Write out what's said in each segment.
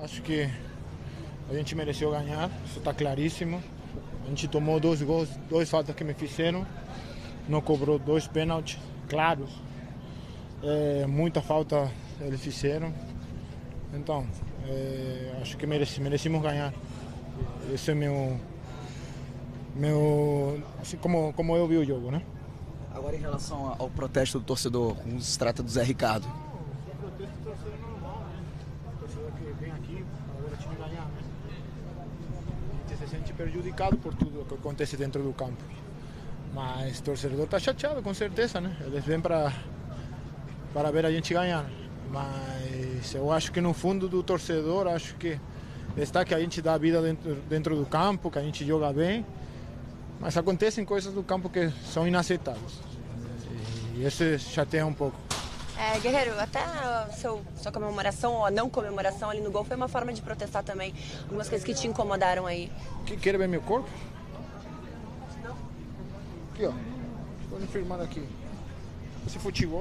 Acho que a gente mereceu ganhar, isso está claríssimo. A gente tomou 2 gols, 2 faltas que me fizeram, não cobrou 2 pênaltis claros. Muita falta eles fizeram. Então, acho que merecemos ganhar. Esse é assim como eu vi o jogo, né? Agora, em relação ao protesto do torcedor, como se trata do Zé Ricardo. O protesto do torcedor é normal, né? O torcedor que vem aqui para ver o time ganhar, né? A gente se sente prejudicado por tudo que acontece dentro do campo. Mas o torcedor está chateado, com certeza, né? Eles vêm para ver a gente ganhar. Mas eu acho que no fundo do torcedor, acho que está que a gente dá vida dentro do campo, que a gente joga bem. Mas acontecem coisas do campo que são inaceitáveis. E isso chateia um pouco. Guerreiro, até a sua comemoração ou a não comemoração ali no gol foi uma forma de protestar também. Algumas coisas que te incomodaram aí. Quer ver meu corpo? Aqui, ó. Estou filmando aqui. Esse futebol.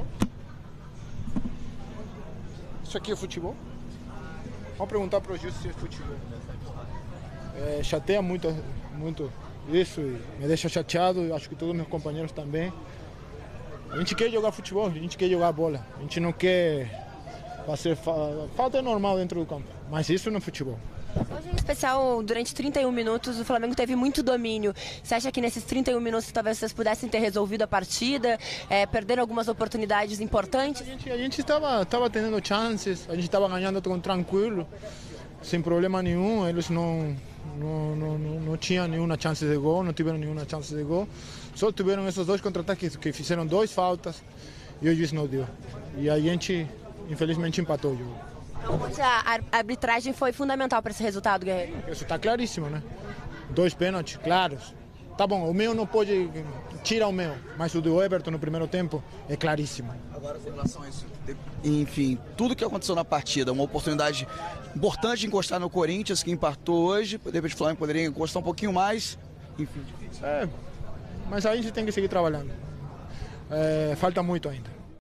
Isso aqui é futebol? Vamos perguntar para o juiz se é futebol. Chateia muito isso e me deixa chateado. Acho que todos os meus companheiros também. A gente quer jogar futebol, a gente quer jogar bola. A gente não quer fazer falta é normal dentro do campo, mas isso não é futebol. Hoje, em especial, durante 31 minutos, o Flamengo teve muito domínio. Você acha que nesses 31 minutos talvez vocês pudessem ter resolvido a partida, perderam algumas oportunidades importantes? A gente estava tendo chances, a gente estava ganhando tranquilo, sem problema nenhum. Eles não tinham nenhuma chance de gol, não tiveram nenhuma chance de gol. Só tiveram esses 2 contra-ataques que fizeram 2 faltas e o juiz não deu. E a gente, infelizmente, empatou o jogo. Hoje a arbitragem foi fundamental para esse resultado, Guerreiro. Isso está claríssimo, né? 2 pênaltis claros. Tá bom, o meu não pode tirar o meu, mas o do Everton no primeiro tempo é claríssimo. Agora, em relação a isso, enfim, tudo que aconteceu na partida, uma oportunidade importante de encostar no Corinthians, que empatou hoje, de repente o Flamengo poderia encostar um pouquinho mais, enfim, difícil. Mas a gente tem que seguir trabalhando. Falta muito ainda.